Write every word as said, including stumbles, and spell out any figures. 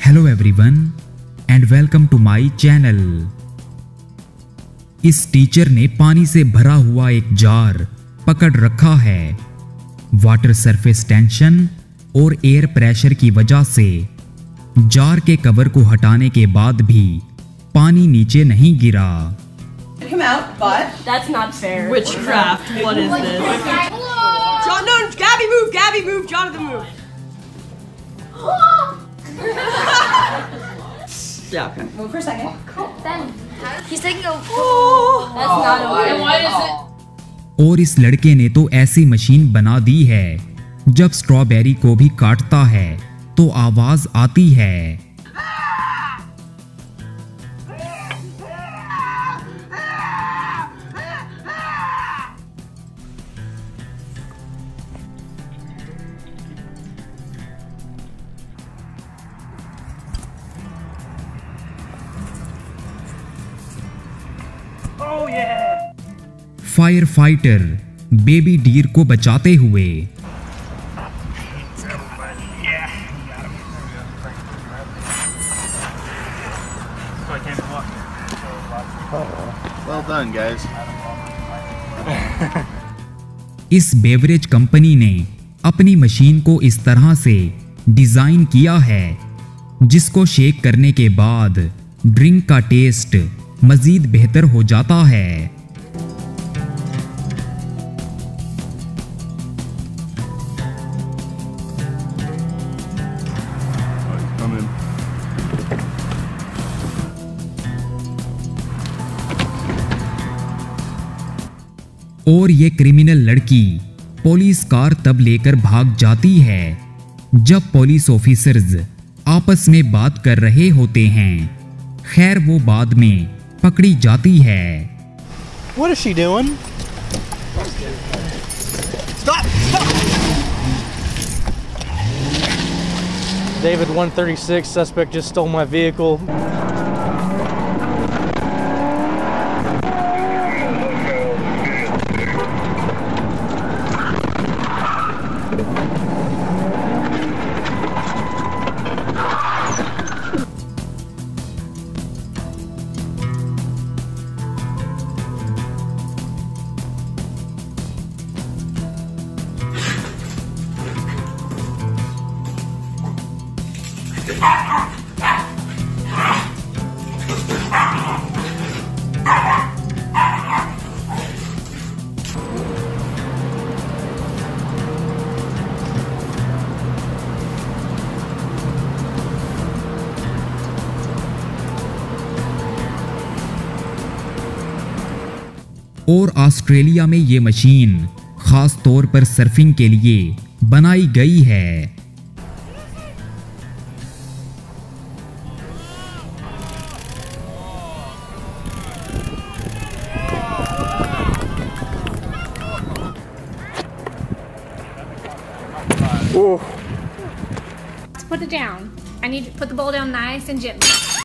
Hello everyone and welcome to my channel. इस teacher ने पानी से भरा हुआ एक जार पकड़ रखा है। वाटर सरफेस टेंशन और एयर प्रेशर की वजह से जार के कवर को हटाने के बाद भी पानी नीचे नहीं गिरा। Come out, but That's not fair. witchcraft. What is this? John, no, Gabby, move, Gabby, move, Jonathan, move. Yeah, okay. Move for a second. He's taking a. Oh. That's not okay. Why is it? और इस लड़के ने तो ऐसी machine बना दी है, जब strawberry को भी काटता है तो आवाज आती है। फायर फाइटर बेबी डीर को बचाते हुए। Well done, guys. इस बेवरेज कंपनी ने अपनी मशीन को इस तरह से डिजाइन किया है जिसको शेक करने के बाद ड्रिंक का टेस्ट मजीद बेहतर हो जाता है। Come in. और ये क्रिमिनल लड़की पुलिस कार तब लेकर भाग जाती है जब पुलिस ऑफिसर्स आपस में बात कर रहे होते हैं। खैर वो बाद में पकड़ी जाती है। What is she doing? Stop! Stop! David one thirty-six, suspect just stole my vehicle. और ऑस्ट्रेलिया में ये मशीन खास तौर पर सर्फिंग के लिए बनाई गई है। Put it down. I need to put the bowl down nice and gently.